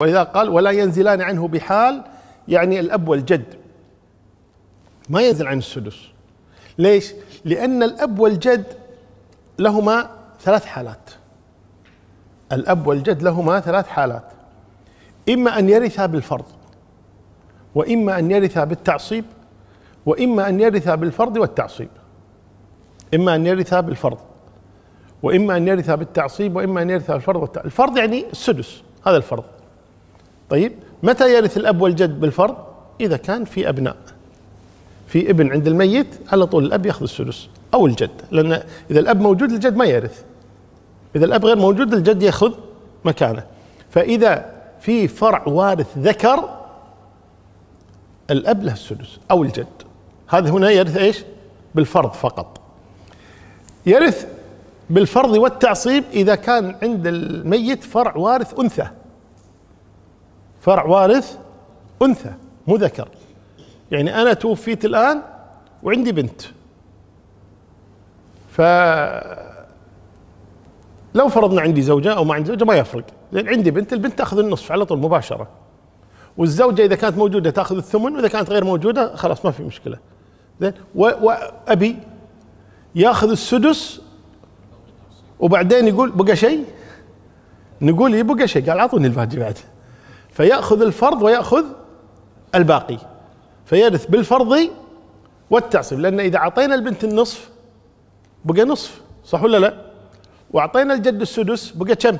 ولذا قال ولا ينزلان عنه بحال، يعني الأب والجد ما ينزل عن السدس. ليش؟ لأن الأب والجد لهما ثلاث حالات. الأب والجد لهما ثلاث حالات: إما أن يرثا بالفرض، وإما أن يرثا بالتعصيب، وإما أن يرثا بالفرض والتعصيب. إما أن يرثا بالفرض، وإما أن يرثا بالتعصيب، وإما أن يرثا بالفرض والتعصيب. الفرض يعني السدس، هذا الفرض. طيب متى يرث الأب والجد بالفرض؟ إذا كان في أبناء، في ابن عند الميت، على طول الأب يأخذ السدس أو الجد، لأن إذا الأب موجود الجد ما يرث، إذا الأب غير موجود الجد يأخذ مكانه. فإذا في فرع وارث ذكر الأب له السدس أو الجد. هذا هنا يرث إيش؟ بالفرض فقط. يرث بالفرض والتعصيب إذا كان عند الميت فرع وارث أنثى، فرع وارث أنثى مو ذكر. يعني أنا توفيت الآن وعندي بنت، لو فرضنا عندي زوجة أو ما عندي زوجة ما يفرق، لأن عندي بنت، البنت تأخذ النصف على طول مباشرة، والزوجة إذا كانت موجودة تأخذ الثمن، وإذا كانت غير موجودة خلاص ما في مشكلة. زين. وأبي يأخذ السدس وبعدين يقول بقى شيء، نقول يبقى شيء، قال أعطوني الباقي بعد، فيأخذ الفرض ويأخذ الباقي، فيرث بالفرض والتعصيب. لأن إذا أعطينا البنت النصف بقى نصف، صح ولا لا؟ وأعطينا الجد السدس بقى كم؟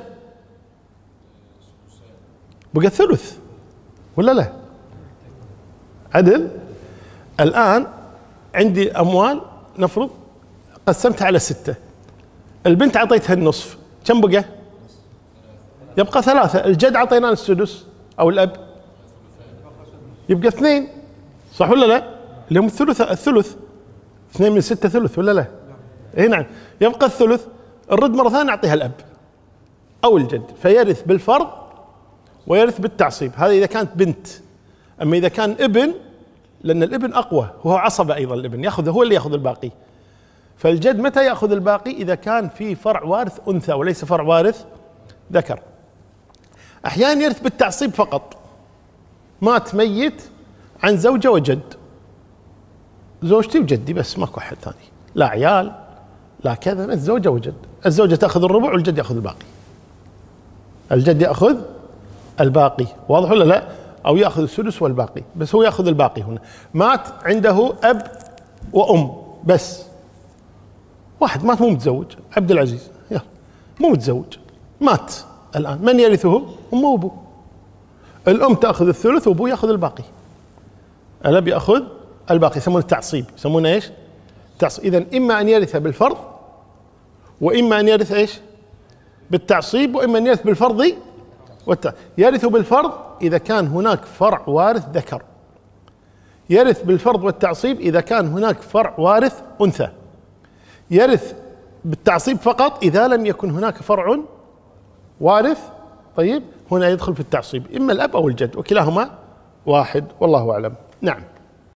بقى الثلث ولا لا؟ عدل. الآن عندي أموال نفرض قسمتها على 6، البنت أعطيتها النصف، كم بقى؟ يبقى 3. الجد أعطينا السدس أو الأب يبقى 2، صح ولا لا؟ اللي هم الثلث. 2 من 6 ثلث ولا لا؟ اي نعم. يبقى الثلث، الرد مرة ثانية أعطيها الأب أو الجد، فيرث بالفرض ويرث بالتعصيب. هذا إذا كانت بنت. أما إذا كان ابن، لأن الابن أقوى، وهو عصبة أيضا، الابن يأخذ، هو اللي يأخذ الباقي. فالجد متى يأخذ الباقي؟ إذا كان في فرع وارث أنثى وليس فرع وارث ذكر. أحيانا يرث بالتعصيب فقط، مات ميت عن زوجة وجد، زوجتي وجدي بس، ماكو أحد ثاني، لا عيال لا كذا، بس زوجة وجد. الزوجة تأخذ الربع والجد يأخذ الباقي، الجد يأخذ الباقي، واضح ولا لا؟ أو يأخذ السدس والباقي، بس هو يأخذ الباقي. هنا مات عنده أب وأم بس، واحد مات مو متزوج، عبد العزيز يلا مو متزوج مات، الآن من يرثه؟ أمه وأبوه. الأم تأخذ الثلث وأبوه يأخذ الباقي، الأب يأخذ الباقي، يسمونه التعصيب، يسمونه إيش؟ تعصيب. إذن إما أن يرث بالفرض، وإما أن يرث إيش؟ بالتعصيب، وإما أن يرث بالفرض يرث بالفرض إذا كان هناك فرع وارث ذكر، يرث بالفرض والتعصيب إذا كان هناك فرع وارث أنثى، يرث بالتعصيب فقط إذا لم يكن هناك فرع وارث. طيب هنا يدخل في التعصيب إما الأب أو الجد، وكلاهما واحد، والله أعلم. نعم.